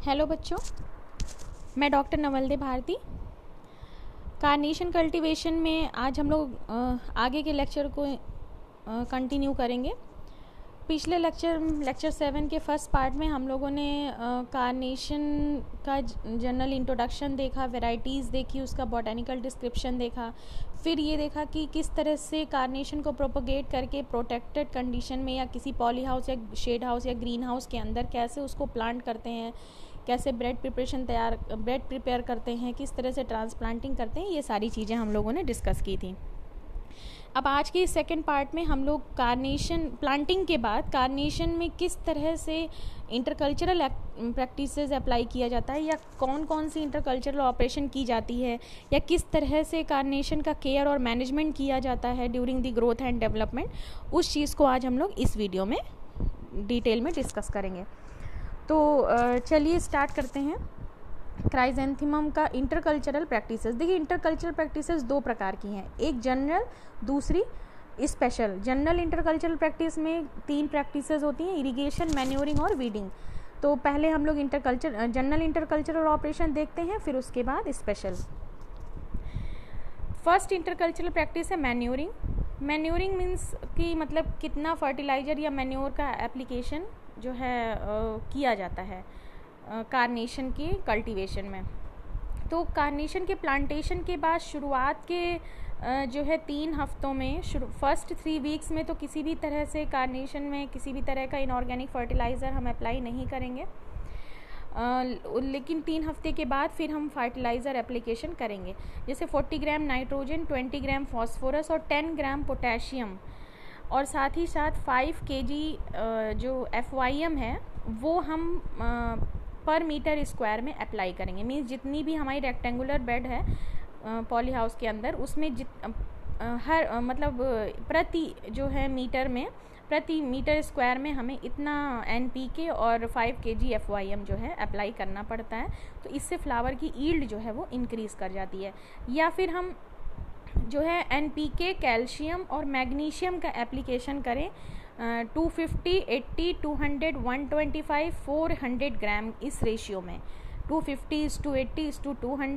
Hello बच्चों, मैं doctor Navalde Bharati. Carnation cultivation में आज हम लोग आगे के लेक्चर को कंटिन्यू करेंगे। पिछले लेक्चर 7 के फर्स्ट पार्ट में हम लोगों ने कार्नेशन का जनरल इंट्रोडक्शन देखा, वैरायटीज़ देखी, उसका बॉटेनिकल डिस्क्रिप्शन देखा, फिर ये देखा कि किस तरह से कार्नेशन को प्रोपोगेट करके प्रोटेक्टेड कंडीशन में या किसी पॉली हाउस या शेड हाउस या ग्रीन हाउस के अंदर कैसे उसको प्लांट करते हैं, कैसे ब्रेड प्रिपेयर करते हैं, किस तरह से ट्रांसप्लांटिंग करते हैं, ये सारी चीज़ें हम लोगों ने डिस्कस की थी। अब आज के सेकंड पार्ट में हम लोग कार्नेशन प्लांटिंग के बाद कार्नेशन में किस तरह से इंटरकल्चरल प्रैक्टिसेस अप्लाई किया जाता है या कौन कौन सी इंटरकल्चरल ऑपरेशन की जाती है या किस तरह से कार्नेशन का केयर और मैनेजमेंट किया जाता है during the growth and development, उस चीज़ को आज हम लोग इस वीडियो में डिटेल में डिस्कस करेंगे। तो चलिए स्टार्ट करते हैं। क्राइजेंथेमम का इंटरकल्चरल प्रैक्टिसेस। देखिए, इंटरकल्चरल प्रैक्टिसेस दो प्रकार की हैं, एक जनरल, दूसरी स्पेशल। जनरल इंटरकल्चरल प्रैक्टिस में 3 प्रैक्टिसेस होती हैं, इरिगेशन, मैन्योरिंग और वीडिंग। तो पहले हम लोग जनरल इंटरकल्चरल ऑपरेशन देखते हैं, फिर उसके बाद स्पेशल। फर्स्ट इंटरकल्चरल प्रैक्टिस है मैन्योरिंग। मैन्योरिंग मीन्स कि मतलब कितना फर्टिलाइजर या मैन्योर का एप्लीकेशन जो है किया जाता है कार्नेशन के कल्टीवेशन में। तो कार्नेशन के प्लांटेशन के बाद शुरुआत के जो है 3 हफ्तों में, फर्स्ट 3 वीक्स में तो किसी भी तरह से कार्नेशन में किसी भी तरह का इनऑर्गेनिक फर्टिलाइज़र हम अप्लाई नहीं करेंगे, लेकिन 3 हफ्ते के बाद फिर हम फर्टिलाइज़र एप्लीकेशन करेंगे, जैसे 40 ग्राम नाइट्रोजन, 20 ग्राम फॉस्फोरस और 10 ग्राम पोटेशियम, और साथ ही साथ 5 kg जो FYM है वो हम पर मीटर स्क्वायर में अप्लाई करेंगे। मीन्स जितनी भी हमारी रेक्टेंगुलर बेड है पॉली हाउस के अंदर, उसमें हर मतलब प्रति जो है मीटर में, प्रति मीटर स्क्वायर में हमें इतना NPK और 5 kg FYM जो है अप्लाई करना पड़ता है। तो इससे फ्लावर की ईल्ड जो है वो इंक्रीज़ कर जाती है। या फिर हम जो है NPK, कैल्शियम और मैग्नीशियम का एप्लीकेशन करें 250, 80, 200, 125, 400 ग्राम इस रेशियो में। 250:80:200:125:400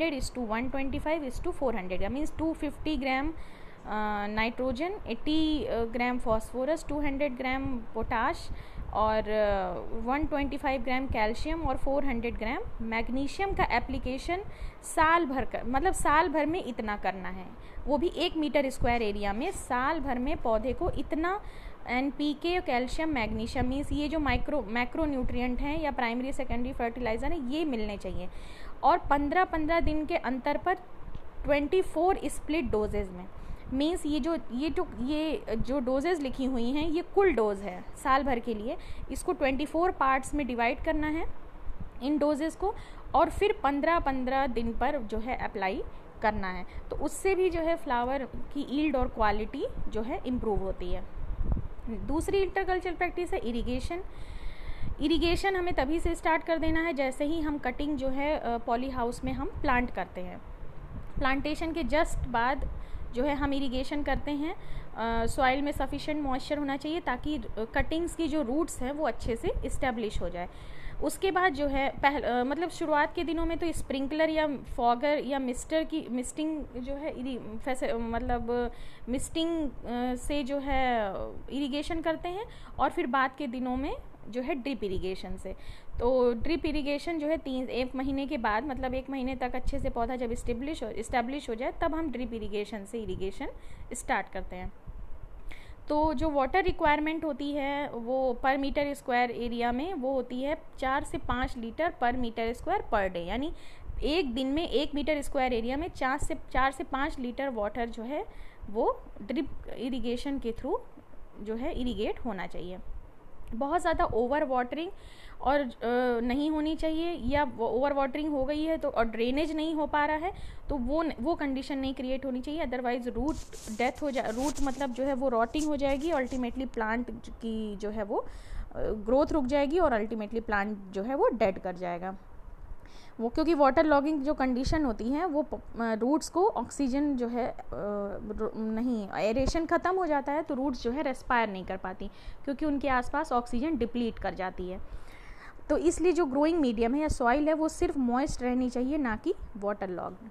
means 250 gram nitrogen, 80 gram phosphorus, 200 gram potash और 125 ग्राम कैल्शियम और 400 ग्राम मैग्नीशियम का एप्लीकेशन साल भर कर, मतलब साल भर में इतना करना है, वो भी 1 मीटर स्क्वायर एरिया में। साल भर में पौधे को इतना NPK, कैल्शियम, मैग्नीशियम मीन्स ये जो मैक्रो न्यूट्रिएंट हैं या प्राइमरी सेकेंडरी फर्टिलाइज़र हैं, ये मिलने चाहिए। और 15-15 दिन के अंतर पर 24 स्प्लिट डोजेज में। मीन्स ये जो डोजेज लिखी हुई हैं ये कुल डोज है साल भर के लिए, इसको 24 पार्ट्स में डिवाइड करना है इन डोजेस को, और फिर 15-15 दिन पर जो है अप्लाई करना है। तो उससे भी जो है फ्लावर की ईल्ड और क्वालिटी जो है इम्प्रूव होती है। दूसरी इंटरकल्चरल प्रैक्टिस है इरिगेशन। इरिगेशन हमें तभी से स्टार्ट कर देना है जैसे ही हम कटिंग जो है पॉली हाउस में हम प्लांट करते हैं। प्लांटेशन के जस्ट बाद जो है हम इरिगेशन करते हैं। सॉइल में सफिशिएंट मॉइस्चर होना चाहिए ताकि कटिंग्स की जो रूट्स हैं वो अच्छे से इस्टेब्लिश हो जाए। उसके बाद जो है मतलब शुरुआत के दिनों में तो स्प्रिंकलर या फॉगर या मिस्टिंग जो है मतलब मिस्टिंग से जो है इरिगेशन करते हैं, और फिर बाद के दिनों में जो है ड्रिप इरिगेशन से। तो ड्रिप इरिगेशन जो है 1 महीने के बाद, मतलब 1 महीने तक अच्छे से पौधा जब इस्टेब्लिश हो जाए तब हम ड्रिप इरिगेशन से इरिगेशन स्टार्ट करते हैं। तो जो वाटर रिक्वायरमेंट होती है वो पर मीटर स्क्वायर एरिया में वो होती है 4 से 5 लीटर पर मीटर स्क्वायर पर डे, यानी एक दिन में 1 मीटर स्क्वायर एरिया में 4 से 5 लीटर वाटर जो है वो ड्रिप इरिगेशन के थ्रू जो है इरिगेट होना चाहिए। बहुत ज़्यादा ओवर वाटरिंग और नहीं होनी चाहिए, या ओवर वाटरिंग हो गई है तो और ड्रेनेज नहीं हो पा रहा है तो वो कंडीशन नहीं क्रिएट होनी चाहिए, अदरवाइज रूट डेथ हो जाए, रूट मतलब जो है वो रॉटिंग हो जाएगी, अल्टीमेटली प्लांट की जो है वो ग्रोथ रुक जाएगी और अल्टीमेटली प्लांट जो है वो डेड कर जाएगा। वो क्योंकि वाटर लॉगिंग जो कंडीशन होती है वो रूट्स को ऑक्सीजन जो है नहीं, एरेशन ख़त्म हो जाता है तो रूट्स जो है रेस्पायर नहीं कर पाती क्योंकि उनके आसपास ऑक्सीजन डिप्लीट कर जाती है। तो इसलिए जो ग्रोइंग मीडियम है या सॉइल है वो सिर्फ मॉइस्ट रहनी चाहिए, ना कि वाटर लॉग्ड।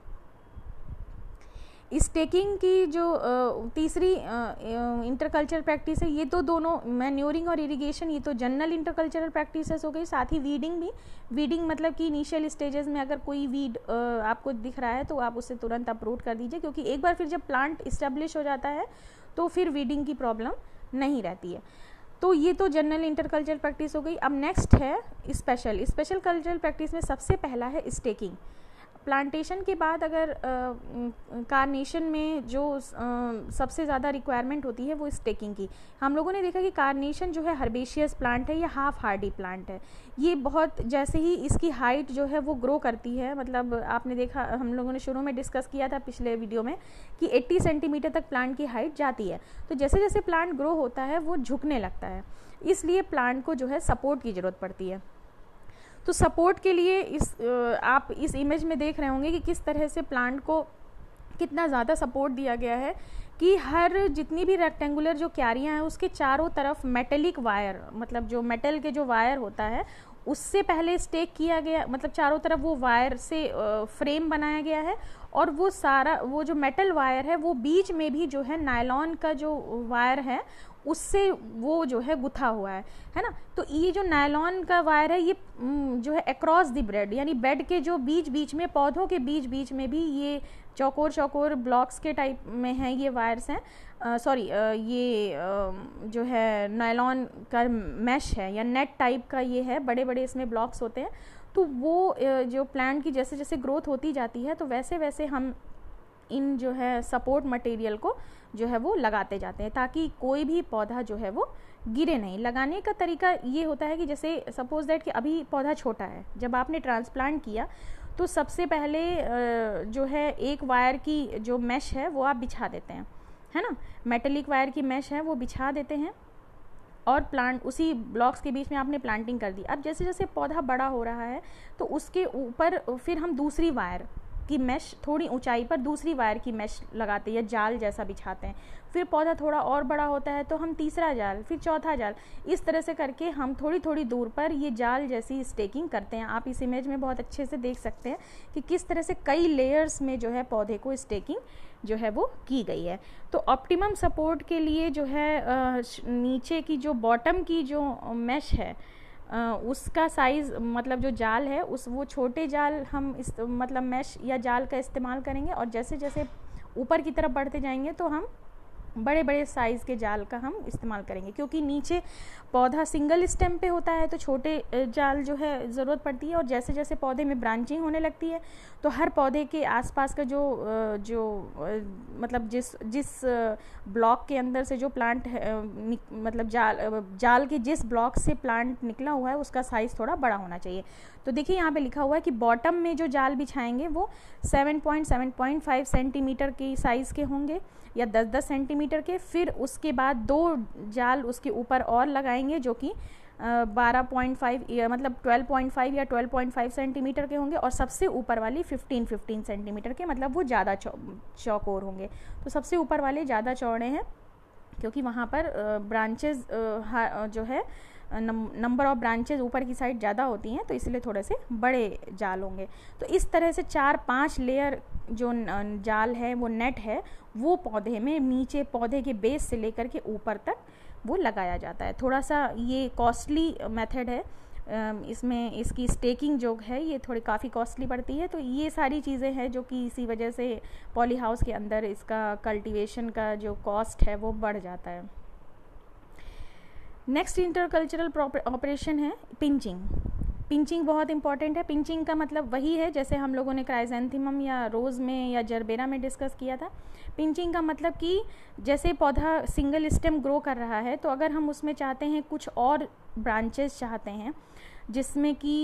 स्टेकिंग की जो तीसरी इंटरकल्चरल प्रैक्टिस है, ये तो दोनों मैन्योरिंग और इरिगेशन, ये तो जनरल इंटरकल्चरल प्रैक्टिसेस हो गई। साथ ही वीडिंग भी, वीडिंग मतलब कि इनिशियल स्टेजेस में अगर कोई वीड आपको दिख रहा है तो आप उसे तुरंत अप्रूट कर दीजिए, क्योंकि एक बार फिर जब प्लांट इस्टेब्लिश हो जाता है तो फिर वीडिंग की प्रॉब्लम नहीं रहती है। तो ये तो जनरल इंटरकल्चरल प्रैक्टिस हो गई। अब नेक्स्ट है स्पेशल कल्चरल प्रैक्टिस में सबसे पहला है स्टेकिंग। प्लांटेशन के बाद अगर कार्नेशन में जो सबसे ज़्यादा रिक्वायरमेंट होती है वो स्टेकिंग की। हम लोगों ने देखा कि कार्नेशन जो है हर्बेशियस प्लांट है या हाफ हार्डी प्लांट है। ये बहुत जैसे ही इसकी हाइट जो है वो ग्रो करती है, मतलब आपने देखा, हम लोगों ने शुरू में डिस्कस किया था पिछले वीडियो में कि 80 सेंटीमीटर तक प्लांट की हाइट जाती है। तो जैसे जैसे प्लांट ग्रो होता है वो झुकने लगता है, इसलिए प्लांट को जो है सपोर्ट की ज़रूरत पड़ती है। तो सपोर्ट के लिए आप इस इमेज में देख रहे होंगे कि किस तरह से प्लांट को कितना ज़्यादा सपोर्ट दिया गया है कि हर जितनी भी रेक्टेंगुलर जो क्यारियाँ हैं उसके चारों तरफ मेटेलिक वायर, मतलब जो मेटल के जो वायर होता है उससे पहले स्टेक किया गया, मतलब चारों तरफ वो वायर से फ्रेम बनाया गया है, और वो सारा वो जो मेटल वायर है वो बीच में भी जो है नायलॉन का जो वायर है उससे वो जो है गुथा हुआ है ना। तो ये जो नायलॉन का वायर है ये जो है अक्रॉस द बेड, यानी बेड के जो बीच बीच में, पौधों के बीच बीच में भी ये चौकोर चौकोर ब्लॉक्स के टाइप में हैं ये वायर्स हैं, ये जो है नायलॉन का मैश है या नेट टाइप का ये है, बड़े बड़े इसमें ब्लॉक्स होते हैं। तो वो जो प्लांट की जैसे जैसे ग्रोथ होती जाती है तो वैसे वैसे हम इन जो है सपोर्ट मटेरियल को जो है वो लगाते जाते हैं ताकि कोई भी पौधा जो है वो गिरे नहीं। लगाने का तरीका ये होता है कि जैसे सपोज दैट कि अभी पौधा छोटा है, जब आपने ट्रांसप्लांट किया तो सबसे पहले जो है एक वायर की जो मैश है वो आप बिछा देते हैं, है ना, मेटेलिक वायर की मैश है वो बिछा देते हैं और प्लांट उसी ब्लॉक्स के बीच में आपने प्लांटिंग कर दी। अब जैसे जैसे पौधा बड़ा हो रहा है तो उसके ऊपर फिर हम दूसरी वायर की मैश, थोड़ी ऊंचाई पर दूसरी वायर की मैश लगाते हैं या जाल जैसा बिछाते हैं। फिर पौधा थोड़ा और बड़ा होता है तो हम तीसरा जाल, फिर चौथा जाल, इस तरह से करके हम थोड़ी थोड़ी दूर पर ये जाल जैसी स्टेकिंग करते हैं। आप इस इमेज में बहुत अच्छे से देख सकते हैं कि किस तरह से कई लेयर्स में जो है पौधे को स्टेकिंग जो है वो की गई है। तो ऑप्टिमम सपोर्ट के लिए जो है नीचे की जो बॉटम की जो मैश है उसका साइज़, मतलब जो जाल है वो छोटे जाल हम मतलब मैश या जाल का इस्तेमाल करेंगे, और जैसे जैसे ऊपर की तरफ बढ़ते जाएंगे तो हम बड़े बड़े साइज़ के जाल का हम इस्तेमाल करेंगे, क्योंकि नीचे पौधा सिंगल स्टेम पे होता है तो छोटे जाल जो है ज़रूरत पड़ती है। और जैसे जैसे पौधे में ब्रांचिंग होने लगती है तो हर पौधे के आसपास का जो मतलब जिस ब्लॉक के अंदर से जो प्लांट मतलब जाल के जिस ब्लॉक से प्लांट निकला हुआ है उसका साइज़ थोड़ा बड़ा होना चाहिए। तो देखिए यहाँ पे लिखा हुआ है कि बॉटम में जो जाल बिछाएंगे वो 7.5 सेंटीमीटर की साइज़ के होंगे या 10-10 सेंटीमीटर के। फिर उसके बाद 2 जाल उसके ऊपर और लगाएंगे जो कि 12.5 मतलब 12.5 या 12.5 सेंटीमीटर के होंगे, और सबसे ऊपर वाली 15 सेंटीमीटर के, मतलब वो ज़्यादा चौकोर होंगे। तो सबसे ऊपर वाले ज़्यादा चौड़े हैं क्योंकि वहाँ पर ब्रांचेज जो है नंबर ऑफ ब्रांचेज ऊपर की साइड ज़्यादा होती हैं, तो इसलिए थोड़े से बड़े जाल होंगे। तो इस तरह से 4-5 लेयर जो जाल है वो नेट है वो पौधे में नीचे पौधे के बेस से लेकर के ऊपर तक वो लगाया जाता है। थोड़ा सा ये कॉस्टली मेथड है, इसमें इसकी स्टेकिंग जो है ये थोड़ी काफ़ी कॉस्टली पड़ती है। तो ये सारी चीज़ें हैं जो कि इसी वजह से पॉली हाउस के अंदर इसका कल्टीवेशन का जो कॉस्ट है वो बढ़ जाता है। नेक्स्ट इंटरकल्चरल ऑपरेशन है पिंचिंग। पिंचिंग बहुत इंपॉर्टेंट है। पिंचिंग का मतलब वही है जैसे हम लोगों ने क्राइजेंथेमम या रोज़ में या जरबेरा में डिस्कस किया था। पिंचिंग का मतलब कि जैसे पौधा सिंगल स्टेम ग्रो कर रहा है तो अगर हम उसमें चाहते हैं कुछ और ब्रांचेस चाहते हैं जिसमें कि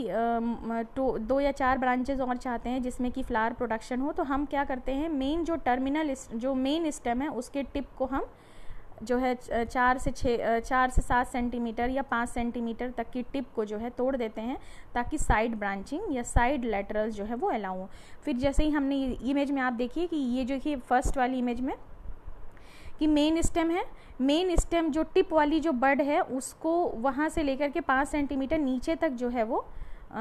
2 या 4 ब्रांचेस और चाहते हैं जिसमें कि फ्लावर प्रोडक्शन हो, तो हम क्या करते हैं, मेन जो टर्मिनल जो मेन स्टेम है उसके टिप को हम जो है 4 से 7 सेंटीमीटर या 5 सेंटीमीटर तक की टिप को जो है तोड़ देते हैं ताकि साइड ब्रांचिंग या साइड लेटरल्स जो है वो अलाउ हो। फिर जैसे ही हमने इमेज में आप देखिए कि ये जो कि फर्स्ट वाली इमेज में कि मेन स्टेम है, मेन स्टेम जो टिप वाली जो बड है उसको वहाँ से लेकर के 5 सेंटीमीटर नीचे तक जो है वो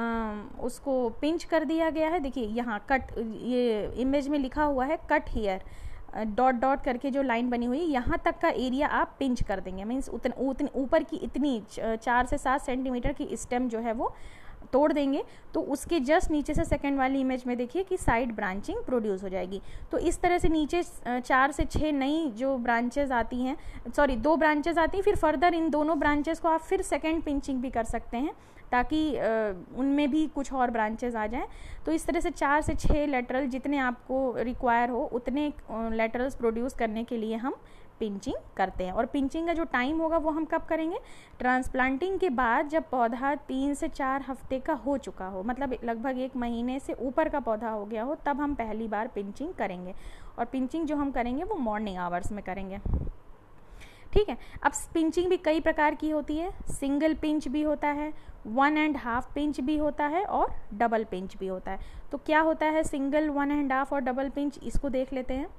उसको पिंच कर दिया गया है। देखिए यहाँ कट, ये इमेज में लिखा हुआ है कट हियर, डॉट डॉट करके जो लाइन बनी हुई है यहाँ तक का एरिया आप पिंच कर देंगे। मीन्स उतने ऊपर की इतनी 4 से 7 सेंटीमीटर की स्टेम जो है वो तोड़ देंगे। तो उसके जस्ट नीचे से सेकंड वाली इमेज में देखिए कि साइड ब्रांचिंग प्रोड्यूस हो जाएगी। तो इस तरह से नीचे 4 से 6 नई जो ब्रांचेस आती हैं, सॉरी 2 ब्रांचेस आती हैं, फिर फर्दर इन दोनों ब्रांचेस को आप फिर सेकंड पिंचिंग भी कर सकते हैं ताकि उनमें भी कुछ और ब्रांचेस आ जाएं। तो इस तरह से 4 से 6 लेटरल जितने आपको रिक्वायर हो उतने लेटरल्स प्रोड्यूस करने के लिए हम पिंचिंग करते हैं। और पिंचिंग का जो टाइम होगा वो हम कब करेंगे, ट्रांसप्लांटिंग के बाद जब पौधा 3 से 4 हफ्ते का हो चुका हो, मतलब लगभग 1 महीने से ऊपर का पौधा हो गया हो, तब हम पहली बार पिंचिंग करेंगे। और पिंचिंग जो हम करेंगे वो मॉर्निंग आवर्स में करेंगे। ठीक है। अब पिंचिंग भी कई प्रकार की होती है, सिंगल पिंच भी होता है, 1.5 पिंच भी होता है और डबल पिंच भी होता है। तो क्या होता है सिंगल, 1.5 और डबल पिंच, इसको देख लेते हैं।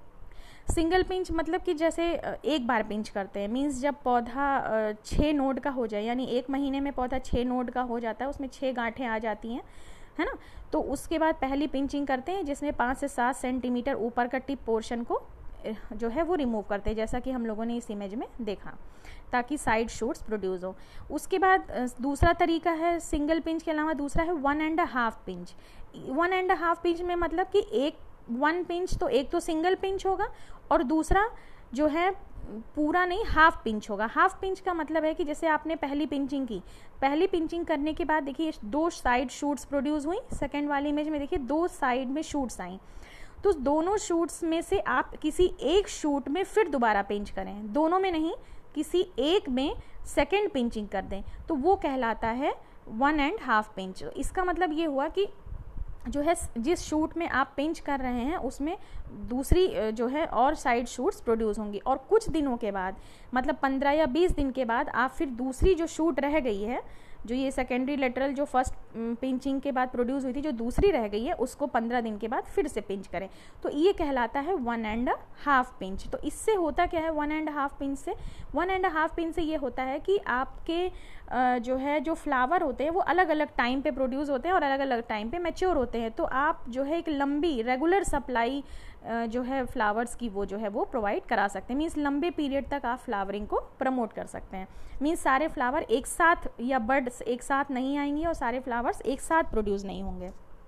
सिंगल पिंच मतलब कि जैसे एक बार पिंच करते हैं, मींस जब पौधा 6 नोड का हो जाए, यानी 1 महीने में पौधा 6 नोड का हो जाता है, उसमें 6 गांठें आ जाती हैं, है ना। तो उसके बाद पहली पिंचिंग करते हैं जिसमें 5 से 7 सेंटीमीटर ऊपर का टिप पोर्शन को जो है वो रिमूव करते हैं, जैसा कि हम लोगों ने इस इमेज में देखा, ताकि साइड शूट्स प्रोड्यूस हो। उसके बाद दूसरा तरीका है सिंगल पिंच के अलावा, दूसरा है 1.5 पिंच। 1.5 पिंच में मतलब कि 1 पिंच, तो एक तो सिंगल पिंच होगा और दूसरा जो है पूरा नहीं, हाफ पिंच होगा। हाफ पिंच का मतलब है कि जैसे आपने पहली पिंचिंग की, पहली पिंचिंग करने के बाद देखिए 2 साइड शूट्स प्रोड्यूस हुई, सेकेंड वाली इमेज में देखिए 2 साइड में शूट्स आई। तो दोनों शूट्स में से आप किसी एक शूट में फिर दोबारा पिंच करें, दोनों में नहीं, किसी एक में सेकेंड पिंचिंग कर दें, तो वो कहलाता है 1.5 पिंच। इसका मतलब ये हुआ कि जो है जिस शूट में आप पिंच कर रहे हैं उसमें दूसरी जो है और साइड शूट्स प्रोड्यूस होंगी, और कुछ दिनों के बाद, मतलब 15 या 20 दिन के बाद आप फिर दूसरी जो शूट रह गई है, जो ये सेकेंडरी लेटरल जो फर्स्ट पिंचिंग के बाद प्रोड्यूस हुई थी, जो दूसरी रह गई है, उसको 15 दिन के बाद फिर से पिंच करें, तो ये कहलाता है 1.5 पिंच। तो इससे होता क्या है 1.5 पिंच से, 1.5 पिंच से ये होता है कि आपके जो है जो फ्लावर होते हैं वो अलग अलग टाइम पे प्रोड्यूस होते हैं और अलग अलग टाइम पे मैच्योर होते हैं। तो आप जो है एक लंबी रेगुलर सप्लाई जो है फ्लावर्स की वो जो है वो प्रोवाइड करा सकते हैं। मीन्स लंबे पीरियड तक आप फ्लावरिंग को प्रमोट कर सकते हैं। मीन्स सारे फ्लावर एक साथ या बर्ड्स एक साथ नहीं आएंगी और सारे फ्लावर्स एक साथ प्रोड्यूस नहीं होंगे।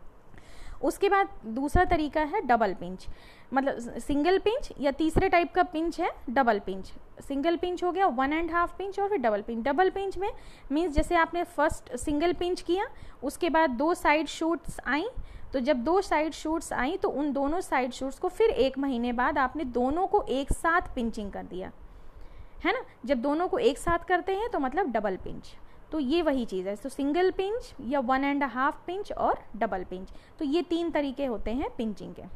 उसके बाद दूसरा तरीका है डबल पिंच, मतलब सिंगल पिंच या तीसरे टाइप का पिंच है डबल पिंच। सिंगल पिंच हो गया 1.5 पिंच और फिर डबल पिंच। डबल पिंच में मीन्स जैसे आपने फर्स्ट सिंगल पिंच किया, उसके बाद 2 साइड शूट्स आई, तो जब 2 साइड शूट्स आई तो उन दोनों साइड शूट्स को फिर 1 महीने बाद आपने दोनों को एक साथ पिंचिंग कर दिया, है ना। जब दोनों को एक साथ करते हैं तो मतलब डबल पिंच। तो ये वही चीज़ है। तो सिंगल पिंच या 1.5 पिंच और डबल पिंच, तो ये 3 तरीके होते हैं पिंचिंग के।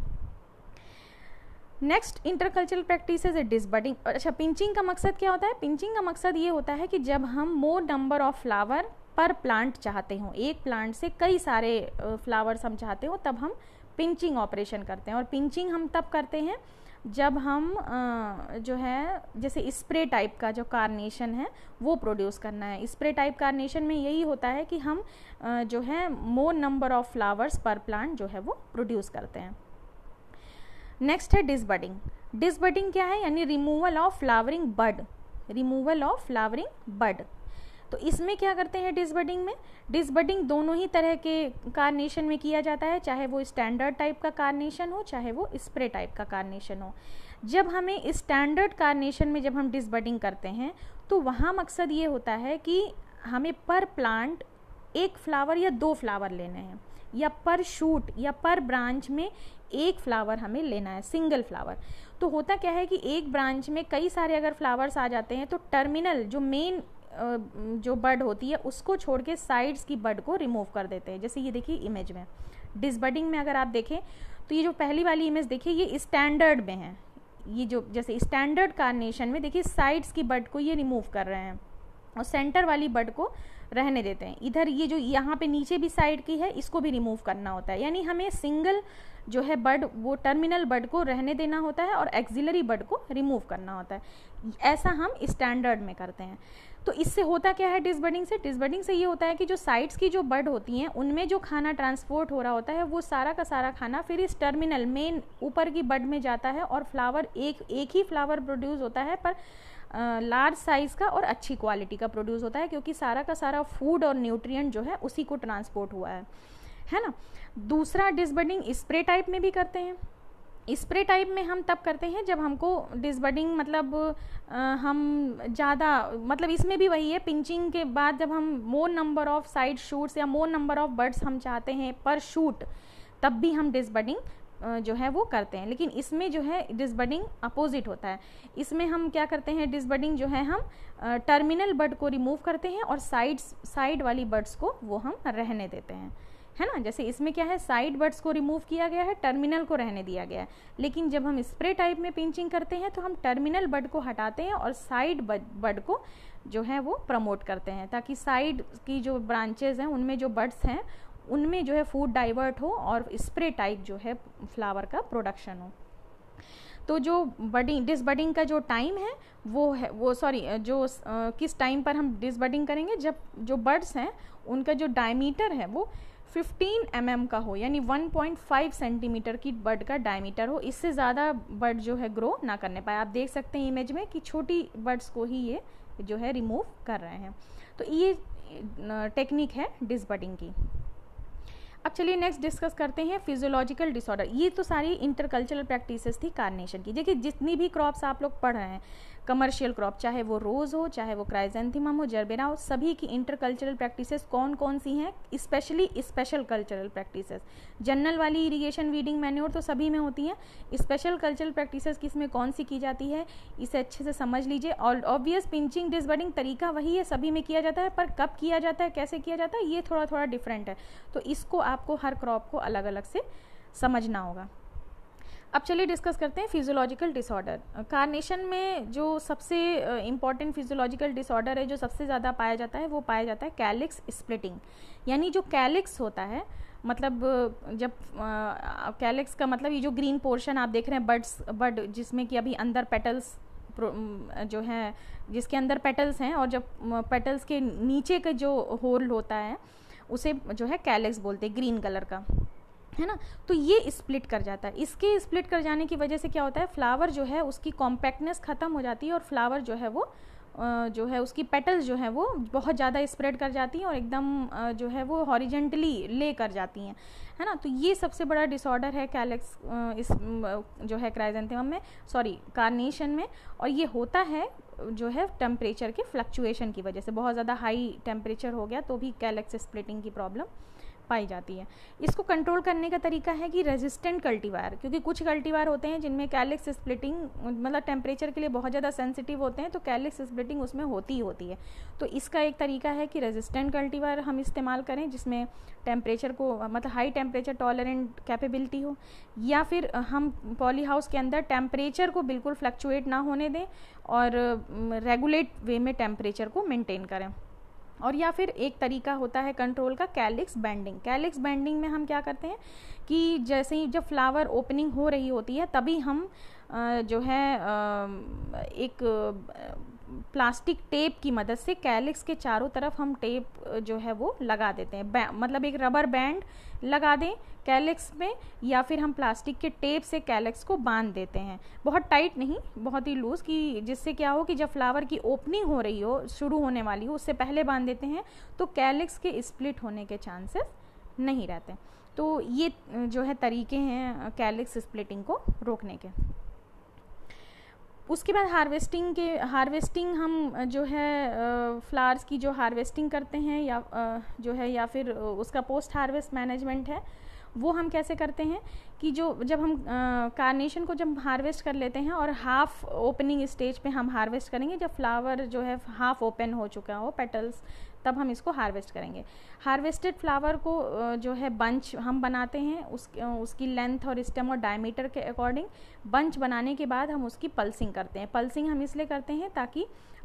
नेक्स्ट इंटरकल्चरल प्रैक्टिसेस है डिसबडिंग। अच्छा, पिंचिंग का मकसद क्या होता है? पिंचिंग का मकसद ये होता है कि जब हम मोर नंबर ऑफ फ्लावर पर प्लांट चाहते हो, एक प्लांट से कई सारे फ्लावर्स हम चाहते हो, तब हम पिंचिंग ऑपरेशन करते हैं। और पिंचिंग हम तब करते हैं जब हम जो है जैसे स्प्रे टाइप का जो कार्नेशन है वो प्रोड्यूस करना है। स्प्रे टाइप कार्नेशन में यही होता है कि हम जो है मोर नंबर ऑफ फ्लावर्स पर प्लांट जो है वो प्रोड्यूस करते हैं। नेक्स्ट है डिसबडिंग। डिसबडिंग क्या है? यानी removal of flowering bud, removal of flowering bud. तो इसमें क्या करते हैं डिसबडिंग में? डिसबडिंग दोनों ही तरह के कार्नेशन में किया जाता है, चाहे वो स्टैंडर्ड टाइप का कार्नेशन हो, चाहे वो स्प्रे टाइप का कार्नेशन हो। जब हमें स्टैंडर्ड कार्नेशन में जब हम डिसबडिंग करते हैं तो वहाँ मकसद ये होता है कि हमें पर प्लांट 1 फ्लावर या 2 फ्लावर लेने हैं, या पर शूट या पर ब्रांच में 1 फ्लावर हमें लेना है, सिंगल फ्लावर। तो होता क्या है कि एक ब्रांच में कई सारे अगर फ्लावर्स आ जाते हैं तो टर्मिनल जो मेन जो बड होती है उसको छोड़ के साइड्स की बड को रिमूव कर देते हैं। जैसे ये देखिए इमेज में डिसबडिंग में अगर आप देखें तो ये जो पहली वाली इमेज देखिए ये स्टैंडर्ड में है, ये जो जैसे स्टैंडर्ड कार्नेशन में देखिए साइड्स की बड को ये रिमूव कर रहे हैं और सेंटर वाली बड को रहने देते हैं। इधर ये जो यहाँ पे नीचे भी साइड की है इसको भी रिमूव करना होता है, यानी हमें सिंगल जो है बड वो टर्मिनल बड को रहने देना होता है और एक्सिलरी बड को रिमूव करना होता है। ऐसा हम स्टैंडर्ड में करते हैं। तो इससे होता क्या है डिसबडिंग से? डिसबडिंग से ये होता है कि जो साइड्स की जो बड होती हैं उनमें जो खाना ट्रांसपोर्ट हो रहा होता है वो सारा का सारा खाना फिर इस टर्मिनल मेन ऊपर की बड में जाता है और फ्लावर एक ही फ्लावर प्रोड्यूस होता है, पर लार्ज साइज़ का और अच्छी क्वालिटी का प्रोड्यूस होता है, क्योंकि सारा का सारा फूड और न्यूट्रिएंट जो है उसी को ट्रांसपोर्ट हुआ है ना। दूसरा डिसबडिंग स्प्रे टाइप में भी करते हैं। स्प्रे टाइप में हम तब करते हैं जब हमको डिसबडिंग मतलब हम ज़्यादा मतलब इसमें भी वही है, पिंचिंग के बाद जब हम more number of side shoots या मोर नंबर ऑफ बड्स हम चाहते हैं पर शूट, तब भी हम डिसबडिंग जो है वो करते हैं। लेकिन इसमें जो है डिसबडिंग अपोजिट होता है। इसमें हम क्या करते हैं, डिसबडिंग जो है हम टर्मिनल बड को रिमूव करते हैं और साइड वाली बड्स को वो हम रहने देते हैं, है ना। जैसे इसमें क्या है, साइड बड्स को रिमूव किया गया है, टर्मिनल को रहने दिया गया है। लेकिन जब हम स्प्रे टाइप में पिंचिंग करते हैं तो हम टर्मिनल बड को हटाते हैं और साइड बड को जो है वो प्रमोट करते हैं, ताकि साइड की जो ब्रांचेज हैं उनमें जो बड्स हैं उनमें जो है फूड डाइवर्ट हो और स्प्रे टाइप जो है फ्लावर का प्रोडक्शन हो। तो जो डिसबडिंग का जो टाइम है किस टाइम पर हम डिसबडिंग करेंगे, जब जो बड्स हैं उनका जो डायमीटर है वो 15 mm का हो, यानी 1.5 सेंटीमीटर की बड का डायमीटर हो। इससे ज़्यादा बड जो है ग्रो ना करने पाए। आप देख सकते हैं इमेज में कि छोटी बड्स को ही ये जो है रिमूव कर रहे हैं। तो ये टेक्निक है डिसबडिंग की। अब चलिए नेक्स्ट डिस्कस करते हैं फिजियोलॉजिकल डिसऑर्डर। ये तो सारी इंटरकल्चरल प्रैक्टिसेस थी कार्नेशन की। देखिए जितनी भी क्रॉप्स आप लोग पढ़ रहे हैं, कमर्शियल क्रॉप, चाहे वो रोज़ हो, चाहे वो क्राइजेंथेमम हो, जरबेरा हो, सभी की इंटरकल्चरल प्रैक्टिसेस कौन कौन सी हैं, specially special cultural practices. General वाली इरिगेशन, वीडिंग, मैन्योर तो सभी में होती हैं। स्पेशल कल्चरल प्रैक्टिसेस किस में कौन सी की जाती है, इसे अच्छे से समझ लीजिए। और ऑब्वियस पिंचिंग डिसबडिंग तरीका वही है, सभी में किया जाता है, पर कब किया जाता है, कैसे किया जाता है, ये थोड़ा थोड़ा डिफरेंट है। तो इसको आपको हर क्रॉप को अलग अलग से समझना होगा। अब चलिए डिस्कस करते हैं फिजियोलॉजिकल डिसऑर्डर। कार्नेशन में जो सबसे इम्पॉर्टेंट फिजियोलॉजिकल डिसऑर्डर है, जो सबसे ज़्यादा पाया जाता है, वो पाया जाता है कैलिक्स स्प्लिटिंग। यानी जो कैलिक्स होता है, मतलब जब कैलिक्स का मतलब ये जो ग्रीन पोर्शन आप देख रहे हैं बड जिसमें कि अभी अंदर पेटल्स जो है, जिसके अंदर पेटल्स हैं, और जब पेटल्स के नीचे का जो होल होता है उसे जो है कैलिक्स बोलते हैं, ग्रीन कलर का, है ना। तो ये स्प्लिट कर जाता है। इसके स्प्लिट कर जाने की वजह से क्या होता है, फ्लावर जो है उसकी कॉम्पैक्टनेस ख़त्म हो जाती है और फ्लावर जो है वो जो है उसकी पेटल्स जो है वो बहुत ज़्यादा स्प्रेड कर जाती हैं और एकदम जो है वो हॉरिजेंटली ले कर जाती हैं, है ना। तो ये सबसे बड़ा डिसऑर्डर है कैलिक्स इस जो है क्राइजेंथेमम में, कार्नेशन में। और ये होता है जो है टेम्परेचर के फ्लक्चुएशन की वजह से। बहुत ज़्यादा हाई टेम्परेचर हो गया तो भी कैलिक्स स्प्लिटिंग की प्रॉब्लम पाई जाती है। इसको कंट्रोल करने का तरीका है कि रेजिस्टेंट कल्टीवार, क्योंकि कुछ कल्टीवार होते हैं जिनमें कैलिक्स स्प्लिटिंग मतलब टेम्परेचर के लिए बहुत ज़्यादा सेंसिटिव होते हैं, तो कैलिक्स स्प्लिटिंग उसमें होती ही होती है। तो इसका एक तरीका है कि रेजिस्टेंट कल्टीवार हम इस्तेमाल करें जिसमें टेम्परेचर को मतलब हाई टेम्परेचर टॉलरेंट कैपेबिलिटी हो, या फिर हम पॉली हाउस के अंदर टेम्परेचर को बिल्कुल फ्लक्चुएट ना होने दें और रेगुलेट वे में टेम्परेचर को मेंटेन करें। और या फिर एक तरीका होता है कंट्रोल का कैलिक्स बैंडिंग। कैलिक्स बैंडिंग में हम क्या करते हैं कि जैसे ही जब फ्लावर ओपनिंग हो रही होती है तभी हम जो है एक प्लास्टिक टेप की मदद से कैलिक्स के चारों तरफ हम टेप जो है वो लगा देते हैं। मतलब एक रबर बैंड लगा दें कैलिक्स में, या फिर हम प्लास्टिक के टेप से कैलिक्स को बांध देते हैं। बहुत टाइट नहीं, बहुत ही लूज, कि जिससे क्या हो कि जब फ्लावर की ओपनिंग हो रही हो, शुरू होने वाली हो, उससे पहले बांध देते हैं तो कैलिक्स के स्प्लिट होने के चांसेस नहीं रहते। तो ये जो है तरीके हैं कैलिक्स स्प्लिटिंग को रोकने के। उसके बाद हार्वेस्टिंग हम जो है फ्लावर्स की जो हार्वेस्टिंग करते हैं या फिर उसका पोस्ट हार्वेस्ट मैनेजमेंट है, वो हम कैसे करते हैं कि जब हम कार्नेशन को जब हार्वेस्ट कर लेते हैं और हाफ ओपनिंग स्टेज पे हम हार्वेस्ट करेंगे, जब फ्लावर जो है हाफ ओपन हो चुका हो पेटल्स, तब हम इसको हार्वेस्ट करेंगे। हार्वेस्टेड फ्लावर को जो है बंच हम बनाते हैं, उसकी लेंथ और स्टेम और डायमीटर के अकॉर्डिंग बंच बनाने के बाद हम उसकी पल्सिंग करते हैं। पल्सिंग हम इसलिए करते हैं ताकि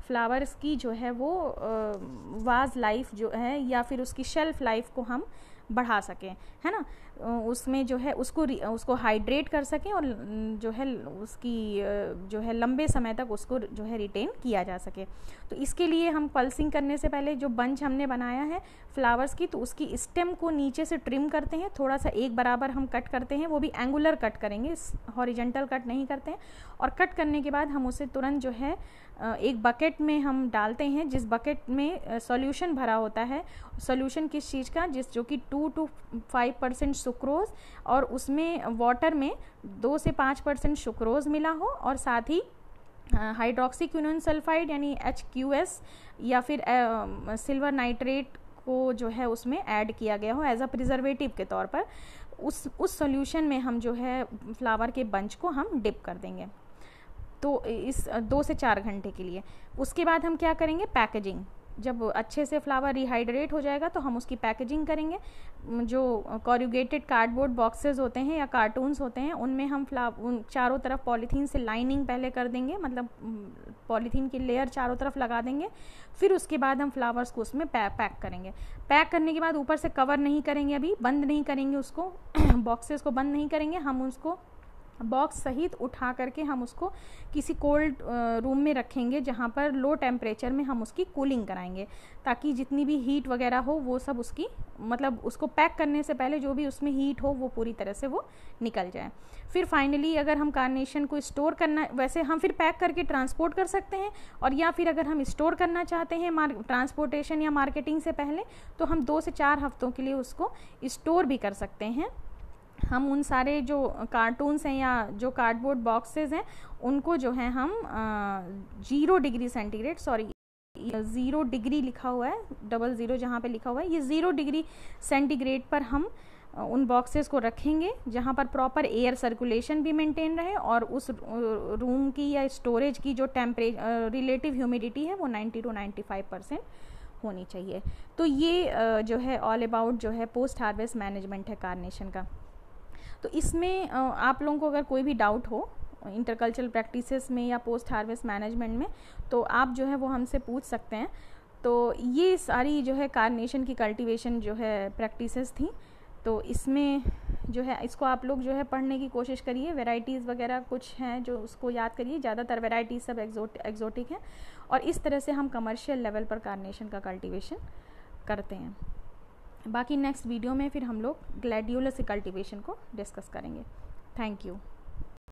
फ्लावर्स की जो है वो वाज लाइफ जो है या फिर उसकी शेल्फ लाइफ को हम बढ़ा सकें, है ना, उसमें जो है उसको हाइड्रेट कर सकें और जो है उसकी जो है लंबे समय तक उसको जो है रिटेन किया जा सके। तो इसके लिए हम पल्सिंग करने से पहले जो बंच हमने बनाया है फ्लावर्स की, तो उसकी स्टेम को नीचे से ट्रिम करते हैं, थोड़ा सा एक बराबर हम कट करते हैं, वो भी एंगुलर कट करेंगे, हॉरिजेंटल कट नहीं करते हैं। और कट करने के बाद हम उसे तुरंत जो है एक बकेट में हम डालते हैं, जिस बकेट में सॉल्यूशन भरा होता है। सॉल्यूशन किस चीज़ का, जो कि 2 to 5% सुक्रोज और उसमें वाटर में 2 से 5% सुक्रोज मिला हो और साथ ही हाइड्रोक्सीक्विनोन सल्फाइड यानी HQS या फिर सिल्वर नाइट्रेट को जो है उसमें ऐड किया गया हो एज अ प्रिजर्वेटिव के तौर पर। उस सॉल्यूशन में हम जो है फ्लावर के बंच को हम डिप कर देंगे, तो इस 2 से 4 घंटे के लिए। उसके बाद हम क्या करेंगे, पैकेजिंग। जब अच्छे से फ्लावर रिहाइड्रेट हो जाएगा तो हम उसकी पैकेजिंग करेंगे। जो कॉरुगेटेड कार्डबोर्ड बॉक्सेस होते हैं या कार्टून्स होते हैं उनमें हम उन चारों तरफ पॉलीथीन से लाइनिंग पहले कर देंगे, मतलब पॉलीथीन की लेयर चारों तरफ लगा देंगे। फिर उसके बाद हम फ्लावर्स को उसमें पैक करेंगे। पैक करने के बाद ऊपर से कवर नहीं करेंगे, अभी बंद नहीं करेंगे उसको बॉक्सेस को बंद नहीं करेंगे, हम उसको बॉक्स सहित उठा करके हम उसको किसी कोल्ड रूम में रखेंगे, जहाँ पर लो टेम्परेचर में हम उसकी कूलिंग कराएंगे, ताकि जितनी भी हीट वगैरह हो वो सब उसकी, मतलब उसको पैक करने से पहले जो भी उसमें हीट हो वो पूरी तरह से वो निकल जाए। फिर फाइनली अगर हम कार्नेशन को स्टोर करना, वैसे हम फिर पैक करके ट्रांसपोर्ट कर सकते हैं, और या फिर अगर हम स्टोर करना चाहते हैं ट्रांसपोर्टेशन या मार्केटिंग से पहले, तो हम 2 से 4 हफ्तों के लिए उसको स्टोर भी कर सकते हैं। हम उन सारे जो कार्टून्स हैं या जो कार्डबोर्ड बॉक्सेस हैं उनको जो है हम 0 डिग्री सेंटीग्रेड, सॉरी 0 डिग्री लिखा हुआ है, 00 जहाँ पे लिखा हुआ है, ये 0 डिग्री सेंटीग्रेड पर हम उन बॉक्सेस को रखेंगे, जहाँ पर प्रॉपर एयर सर्कुलेशन भी मेंटेन रहे और उस रूम की या स्टोरेज की जो रिलेटिव ह्यूमिडिटी है वो 90 to 95% होनी चाहिए। तो ये जो है ऑल अबाउट जो है पोस्ट हार्वेस्ट मैनेजमेंट है कार्नेशन का। तो इसमें आप लोगों को अगर कोई भी डाउट हो इंटरकल्चरल प्रैक्टिसेस में या पोस्ट हार्वेस्ट मैनेजमेंट में, तो आप जो है वो हमसे पूछ सकते हैं। तो ये सारी जो है कार्नेशन की कल्टीवेशन जो है प्रैक्टिसेस थी, तो इसमें जो है इसको आप लोग जो है पढ़ने की कोशिश करिए। वैरायटीज़ वगैरह कुछ हैं जो उसको याद करिए, ज़्यादातर वैरायटीज़ सब एक्जोटिक हैं, और इस तरह से हम कमर्शियल लेवल पर कार्नेशन का कल्टीवेशन करते हैं। बाकी नेक्स्ट वीडियो में फिर हम लोग ग्लैडियोलस कल्टीवेशन को डिस्कस करेंगे। Thank you.